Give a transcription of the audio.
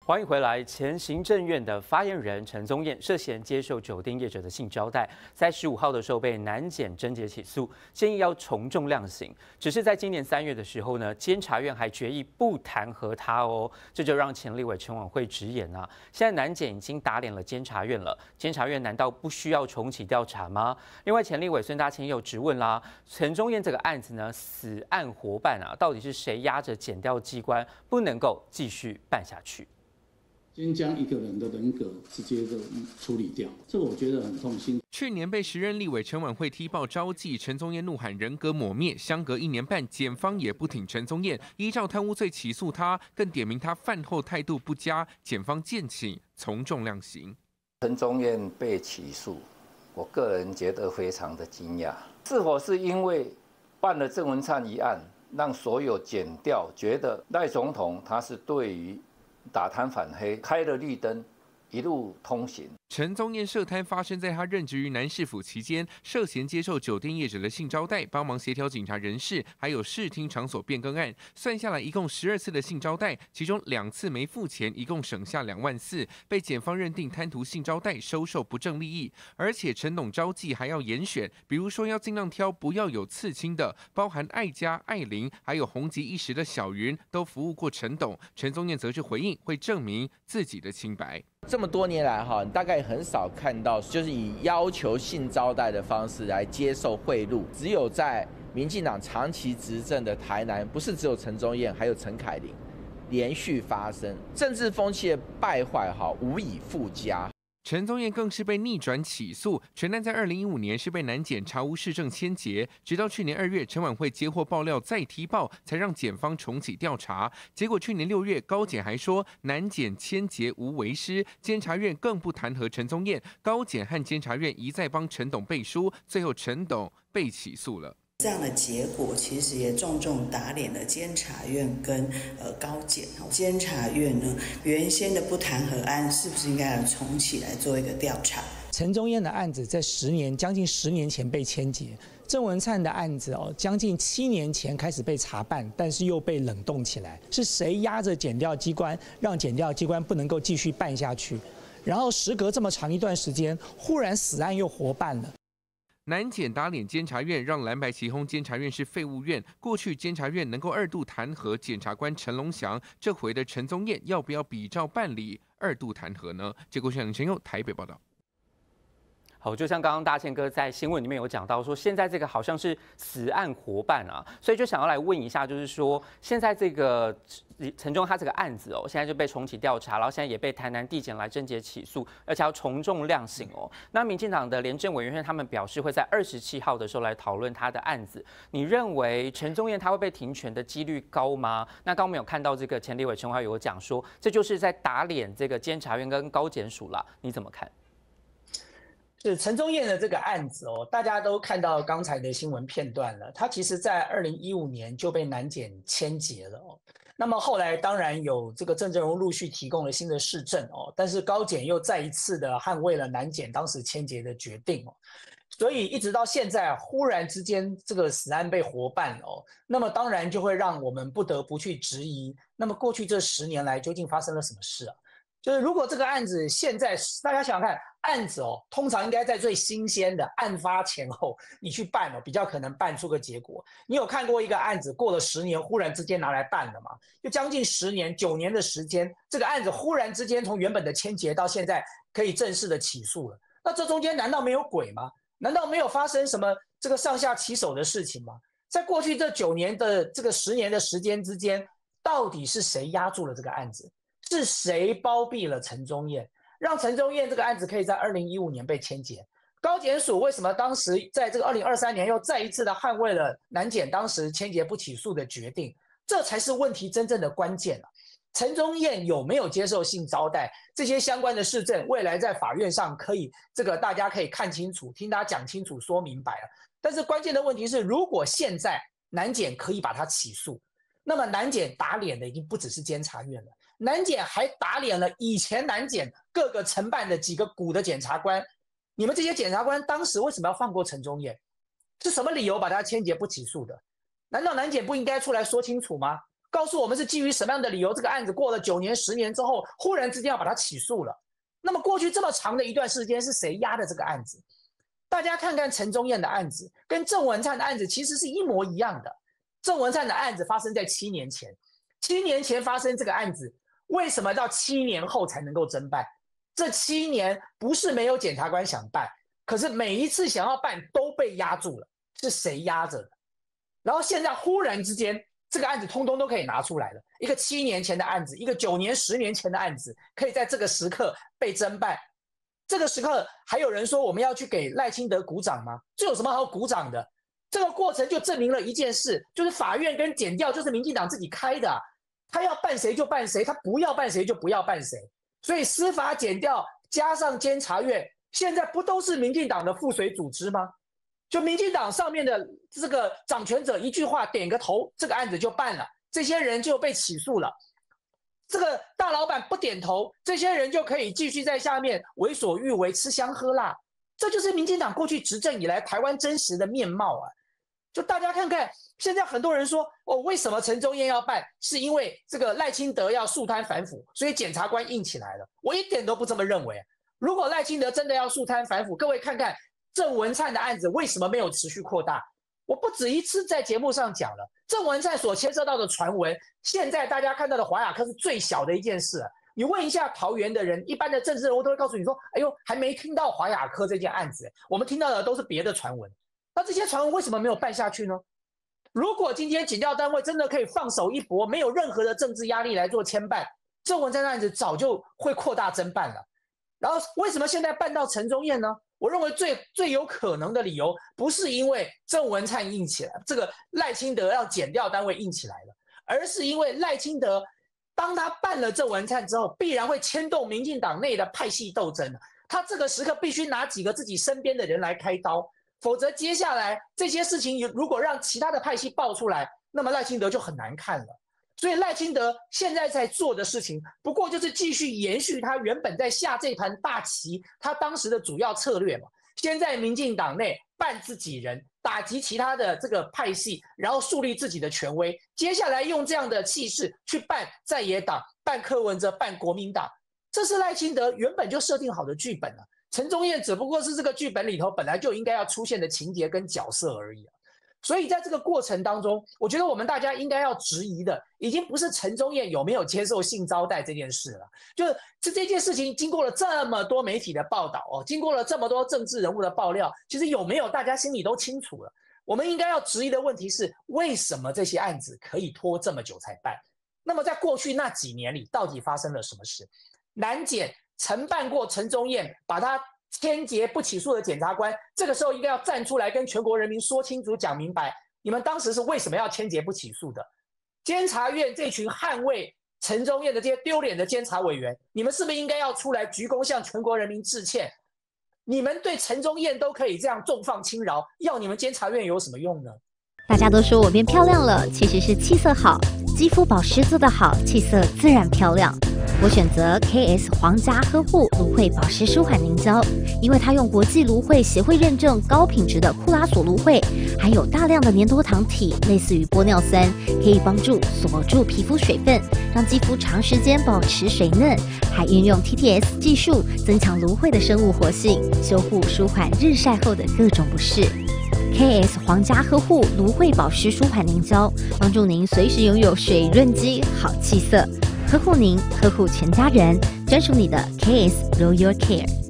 欢迎回来。前行政院的发言人陈宗彦涉嫌接受酒店业者的性招待，在15号的时候被南检侦结起诉，建议要从重量刑。只是在今年3月的时候呢，监察院还决议不弹劾他哦，这就让前立委陈婉慧直言啊，现在南检已经打脸了监察院了，监察院难道不需要重启调查吗？另外，前立委孙大千也有质问啦，陈宗彦这个案子呢，死案活办啊，到底是谁压着检调机关不能够继续办下去？ 先将一个人的人格直接的处理掉，这个我觉得很痛心。 去年被时任立委陈婉慧踢爆招妓，陈宗彦怒喊人格抹灭，相隔1年半，检方也不挺陈宗彦，依照贪污罪起诉他，更点名他饭后态度不佳，检方建请从重量刑。 陈宗彦被起诉，我个人觉得非常的惊讶，是否是因为办了郑文灿一案，让所有检调觉得赖总统他是对于打贪反黑开了绿灯，一路通行。 陈宗彦涉贪发生在他任职于南市府期间，涉嫌接受酒店业者的性招待，帮忙协调警察人事，还有视听场所变更案，算下来一共12次的性招待，其中2次没付钱，一共省下2万4，被检方认定贪图性招待，收受不正利益。而且陈董招妓还要严选，比如说要尽量挑不要有刺青的，包含艾嘉、艾琳，还有红极一时的小云，都服务过陈董。陈宗彦则是回应会证明自己的清白。 这么多年来你大概很少看到就是以要求性招待的方式来接受贿赂，只有在民进党长期执政的台南，不是只有陈宗彦，还有陈凯琳，连续发生政治风气的败坏无以复加。 陈宗彦更是被逆转起诉，全案在2015年是被南检查无事证签结，直到去年2月，陈婉慧接获爆料再提报，才让检方重启调查。结果去年6月，高检还说南检签结无为师，监察院更不弹劾陈宗彦，高检和监察院一再帮陈董背书，最后陈董被起诉了。 这样的结果其实也重重打脸了监察院跟高检。监察院呢原先的不弹劾案是不是应该要重启来做一个调查？ 陈宗彦的案子在将近10年前被签结，郑文灿的案子将近7年前开始被查办，但是又被冷冻起来，是谁压着检调机关，让检调机关不能够继续办下去？然后时隔这么长一段时间，忽然死案又活办了。 南检打脸监察院，让蓝白齐轰监察院是废物院。过去监察院能够2度弹劾检察官陈龙祥，这回的陈宗彦要不要比照办理2度弹劾呢？结果向陈佑台北报道。 好，就像刚刚大宪哥在新闻里面有讲到说，现在这个好像是死案活办啊，所以就想要来问一下，就是说现在这个陈宗他这个案子现在就被重启调查，然后现在也被台南地检来侦结起诉，而且要从重量刑哦。那民进党的廉政委员会他们表示会在27号的时候来讨论他的案子，你认为陈宗彦他会被停权的几率高吗？那刚刚我们有看到这个前立委陈华有讲说，这就是在打脸这个监察院跟高检署啦，你怎么看？ 是陈宗彦的这个案子大家都看到刚才的新闻片段了。他其实在2015年就被南检签结了那么后来当然有这个郑正荣陆续提供了新的事证但是高检又再一次的捍卫了南检当时签结的决定所以一直到现在忽然之间这个死案被活办那么当然就会让我们不得不去质疑，那么过去这10年来究竟发生了什么事啊？就是如果这个案子现在大家想想看，案子通常应该在最新鲜的案发前后你去办比较可能办出个结果。你有看过一个案子过了10年忽然之间拿来办了吗？就将近10年9年的时间，这个案子忽然之间从原本的签结到现在可以正式的起诉了，那这中间难道没有鬼吗？难道没有发生什么这个上下其手的事情吗？在过去这9年的这个10年的时间之间，到底是谁压住了这个案子？是谁包庇了陈宗彦，让陈宗彦这个案子可以在2015年被签结？高检署为什么当时在这个2023年又再一次的捍卫了南检当时签结不起诉的决定？这才是问题真正的关键啊！陈宗彦有没有接受性招待，这些相关的事证，未来在法院上可以大家可以看清楚，听他讲清楚说明白了。但是关键的问题是，如果现在南检可以把他起诉，那么南检打脸的已经不只是监察院了，南检还打脸了以前南检各个承办的几个股的检察官。你们这些检察官当时为什么要放过陈宗彦？是什么理由把他签结不起诉的？难道南检不应该出来说清楚吗？ 告诉我们是基于什么样的理由，这个案子过了9年、10年之后，忽然之间要把它起诉了。那么过去这么长的一段时间，是谁压的这个案子？大家看看陈宗彦的案子，跟郑文灿的案子其实是一模一样的。郑文灿的案子发生在7年前，7年前发生这个案子，为什么到7年后才能够侦办？这7年不是没有检察官想办，可是每一次想要办都被压住了，是谁压着的？然后现在忽然之间，这个案子通通都可以拿出来了。一个7年前的案子，一个9年、10年前的案子，可以在这个时刻被侦办。这个时刻还有人说我们要去给赖清德鼓掌吗？这有什么好鼓掌的？这个过程就证明了一件事，就是法院跟检调就是民进党自己开的，他要办谁就办谁，他不要办谁就不要办谁。所以司法检调加上监察院，现在不都是民进党的附随组织吗？就民进党上面的这个掌权者一句话点个头，这个案子就办了，这些人就被起诉了。这个大老板不点头，这些人就可以继续在下面为所欲为，吃香喝辣。这就是民进党过去执政以来台湾真实的面貌啊！就大家看看，现在很多人说为什么陈宗彦要办，是因为这个赖清德要肃贪反腐，所以检察官硬起来了。我一点都不这么认为。如果赖清德真的要肃贪反腐，各位看看郑文灿的案子为什么没有持续扩大？我不止一次在节目上讲了，郑文灿所牵涉到的传闻，现在大家看到的华雅科是最小的一件事了。你问一下桃园的人，一般的政治人物都会告诉你说：“哎呦，还没听到华雅科这件案子，我们听到的都是别的传闻。”那这些传闻为什么没有办下去呢？如果今天检调单位真的可以放手一搏，没有任何的政治压力来做牵办，郑文灿的案子早就会扩大侦办了。然后为什么现在办到陈宗彦呢？我认为最有可能的理由，不是因为郑文灿硬起来，这个赖清德让检调单位硬起来了，而是因为赖清德当他办了郑文灿之后，必然会牵动民进党内的派系斗争。他这个时刻必须拿几个自己身边的人来开刀，否则接下来这些事情如果让其他的派系爆出来，那么赖清德就很难看了。所以赖清德现在在做的事情，不过就是继续延续他原本在下这盘大棋，他当时的主要策略嘛。先在民进党内办自己人，打击其他的这个派系，然后树立自己的权威。接下来用这样的气势去办在野党，办柯文哲，办国民党，这是赖清德原本就设定好的剧本了。陈宗彦只不过是这个剧本里头本来就应该要出现的情节跟角色而已。所以在这个过程当中，我觉得我们大家应该要质疑的，已经不是陈宗彦有没有接受性招待这件事了，就是这件事情经过了这么多媒体的报道经过了这么多政治人物的爆料，其实有没有大家心里都清楚了。我们应该要质疑的问题是，为什么这些案子可以拖这么久才办？那么在过去那几年里，到底发生了什么事？南检承办过陈宗彦，把他牵结不起诉的检察官，这个时候应该要站出来跟全国人民说清楚、讲明白，你们当时是为什么要牵结不起诉的？监察院这群捍卫陈宗彦的这些丢脸的监察委员，你们是不是应该要出来鞠躬向全国人民致歉？你们对陈宗彦都可以这样纵放轻饶，要你们监察院有什么用呢？ 大家都说我变漂亮了，其实是气色好，肌肤保湿做得好，气色自然漂亮。我选择 KS 皇家呵护芦荟保湿舒缓凝胶，因为它用国际芦荟协会认证高品质的库拉索芦荟，含有大量的粘多糖体，类似于玻尿酸，可以帮助锁住皮肤水分，让肌肤长时间保持水嫩，还运用 TTS 技术增强芦荟的生物活性，修护舒缓日晒后的各种不适。KS 皇家呵护芦荟保湿舒缓凝胶，帮助您随时拥有水润肌、好气色，呵护您，呵护全家人，专属你的 KS Royal Care。